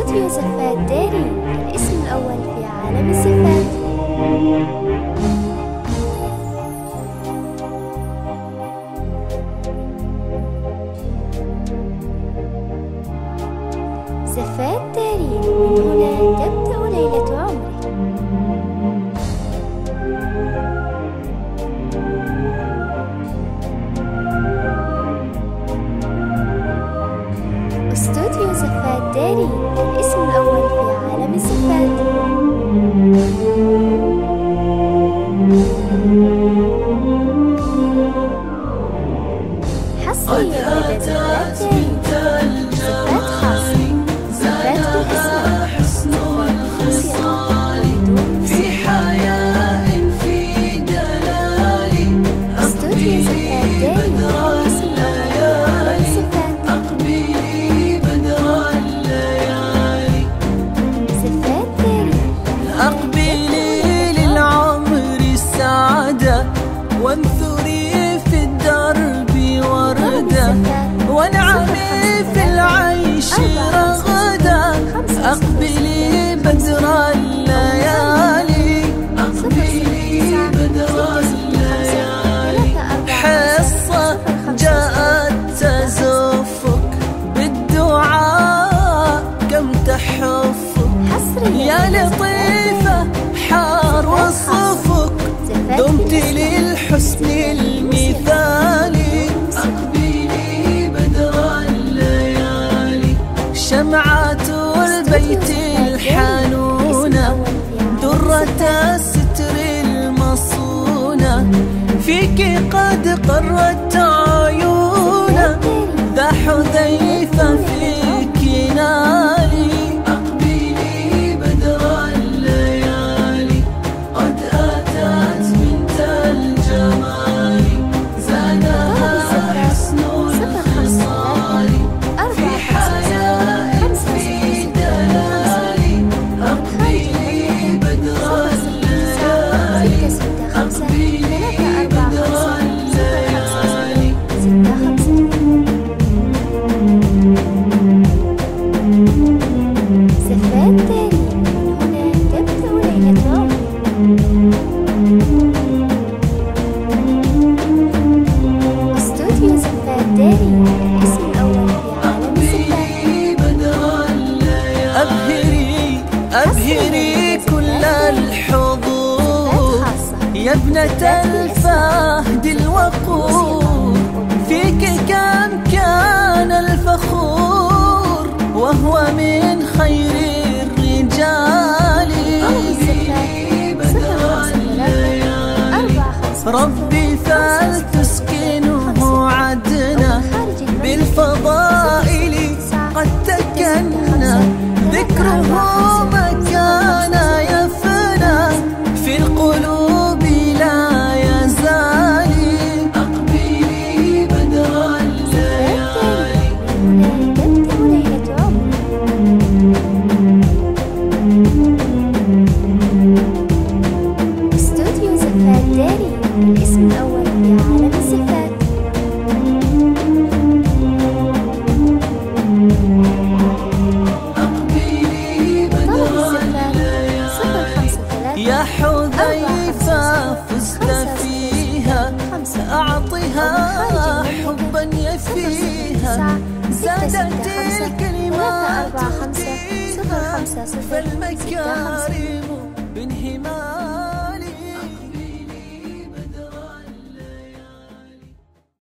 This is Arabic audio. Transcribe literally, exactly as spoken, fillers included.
استوديو زفات داري، الاسم الأول في عالم الزفات. زفات داري، من هنا تبدأ ليلة عمري. استوديو زفات داري، الاسم الأول في عالم الزفات. حصريا لدى زفات داري، زفات خاصة، زفات بالأسماء، زفات بالخصيصة، في حياة في دلالي. استوديو زفات داري، الاسم الأول في عالم الزفات. أقبلي بدر الليالي. زفات داري، أقبلي للعمر السعادة، وانثري في الدرب وردة، وانعمي في العيش رغدا. أقبلي بدر الليالي. أقبلي بدر الليالي. حصة جاءت تزفك بالدعاء، كم تحفك يا لطيفة حار وصفك. دمت للحسن المثالي. أقبلي بدر الليالي. شمعات البيت الحنونة، درة الستر المصونة، فيك قد قرت عيونا. ذا حذيفة فيك نالي. أقبلي بدر الليالي. قد أتت بنت الجمال، زادها حسن الخصال. في حياة في دلالي. أقبلي بدر الليالي. أقبلي بدر الليالي. زفات داري، من هنا تبدأ ليلة عمري. استوديو زفات داري، الاسم الأول في عالم الزفات. أبهري أبهري كل الحضور، يا ابنة الفهد الوقور. فيك كم كان الفخور، وهو من خير الرجال. ربي فلتسكنه عدنا، بالفضائل قد تكنى. ذكره ما كان يفنى، في القلوب لا يزال. أقبلي بدر الليالي. تبدأ ليلة عمري. استوديو زفات داري، الاسم الأول في عالم الزفات. أقبلي بدر الليالي. يا حذيفة فزت فيها، أعطها حبا يفيها. زادت الكلمات فيها، فالمكارم بانهمار.